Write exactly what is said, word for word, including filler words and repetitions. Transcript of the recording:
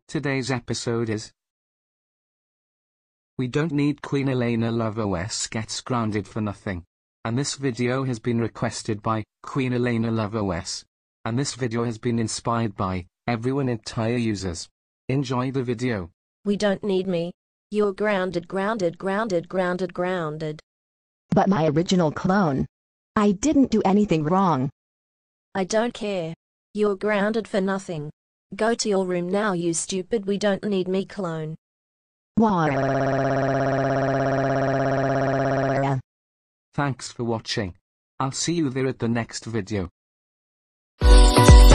Today's episode is We Don't Need Queen Elena Love O S Gets Grounded for Nothing. And this video has been requested by Queen Elena Love O S. And this video has been inspired by everyone entire users. Enjoy the video. We don't need me. You're grounded, grounded, grounded, grounded, grounded. But my original clone. I didn't do anything wrong. I don't care. You're grounded for nothing. Go to your room now, you stupid we don't need me clone. Thanks for watching. I'll see you there at the next video.